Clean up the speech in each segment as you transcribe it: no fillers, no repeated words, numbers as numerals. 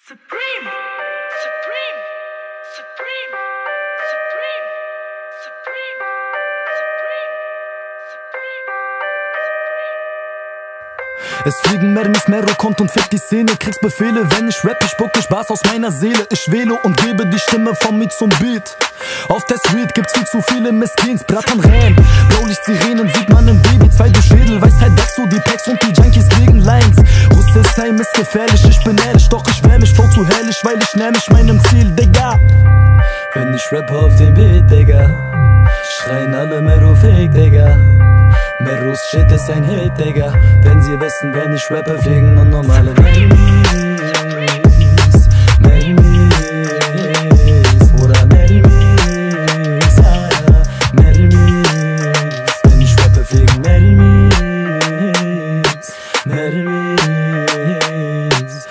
Supreme, Supreme, Supreme, Supreme, Supreme, Supreme, Supreme, Supreme. Es fliegen Mermis, Mero kommt und fickt die Szene. Kriegst Befehle, wenn ich rappe, spucke Spaß aus meiner Seele. Ich wähle und gebe die Stimme von mir zum Beat. Auf der Street gibt's viel zu viele Meskins, Brattern Räm. Blaulicht-Sirenen sieht man im Baby, zwei du Schädel. Weisheit wächst du, die Packs und die Junkies legen Lines. Rüstesheim ist gefährlich, ich bin ehrlich, doch ich wär mich voll zu herrlich, weil ich nähr mich meinem Ziel, Digga. Wenn ich rappe auf dem Beat, Digga, schreien alle Mero Fake, Digga. Meros Shit ist ein Hit, Digga, denn sie wissen, wenn ich rappe, fliegen und normale Mermis. Oder Mermis, ja, ja, Mermis. Wenn ich rappe, fliegen Mermis. Mermis,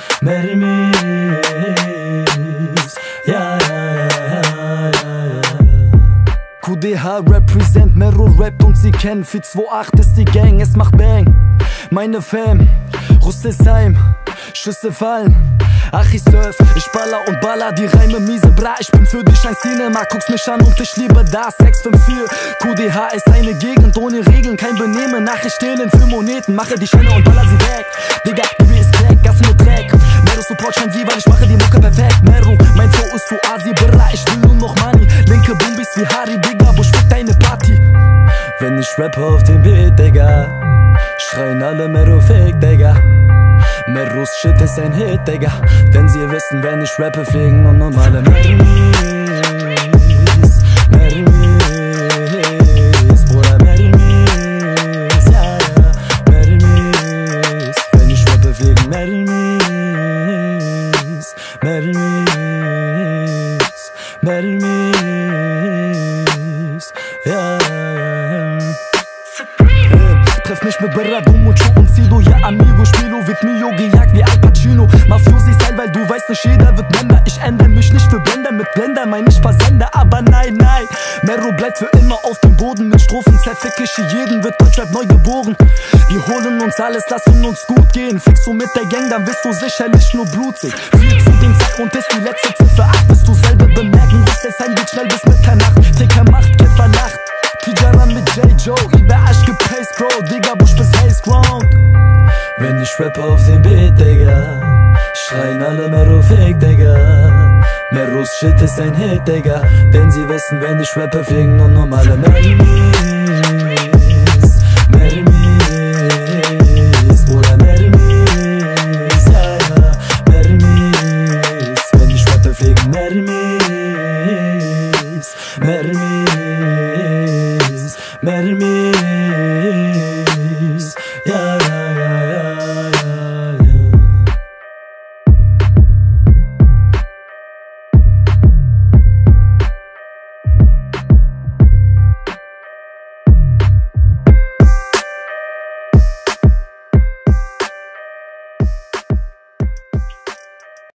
Mermis, ja, ja, ja, ja, ja. QDH represent, Mero rappt und sie kennen 428 ist die Gang, es macht Bang. Meine Fam, Rüstesheim, Schüsse fallen. Ach ich surf, ich baller und baller die Reime miese bra. Ich bin für dich ein Cinema, guckst mich an und ich liebe das 654. QDH ist eine Gegend ohne Regeln, kein Benehmen. Nachricht stehlen für Moneten, mache die Scheine und baller sie weg. Digga, Baby ist Crack, Gas mit Dreck. Mero Support scheint sie, weil ich mache die Mucke perfekt. Mero, mein Flow ist zu Asi bra, ich will nur noch Money. Linke Boombis wie Harry, Digga, wo schmeckt deine Party? Wenn ich rappe auf dem Beat, Digga, schreien alle Mero Fake, Digga. Meros Shit ist ein Hit, Digga, denn sie wissen, wenn ich rappe, fliegen und normale Mermis. Mermis, Bruder Mermis, ja, ja, Mermis. Wenn ich rappe, fliegen Mermis. Mermis, Mermis, ja, ja. Treff mich mit Berrado, Mucho und Sido, ja amigo, Spielo wird Mio gejagt wie Al Pacino. Mafiosi-Style, weil du weißt nicht, jeder wird Blender. Ich ändere mich nicht für Blender, mit Blender mein ich Versender, aber nein, nein. Mero bleibt für immer auf dem Boden, mit Strophen zerfick ich jeden, wird Deutschrap neu geboren. Wir holen uns alles, lassen uns gut gehen. Fix du mit der Gang, dann wirst du sicherlich nur blutig. 4 zu den 2 und ist die letzte Ziffer 8, bis du selber bemerken, Rüstesheim geht schnell bis Mitternacht. Ticker macht, Käfer lacht. Tijara mit J-Joe, überasch gepaced, Bro, Digga, Busch bis Haze Ground. Wenn ich rappe auf dem Beat, Digga, schreien alle Mero Fake, Digga. Meros Shit ist ein Hit, Digga, denn sie wissen, wenn ich rappe, fliegen nur normale Mermis. Mermis, Bruder Mermis, ja, ja, Mermis. Wenn ich rappe, fliegen Mermis. Mermis, Mermis.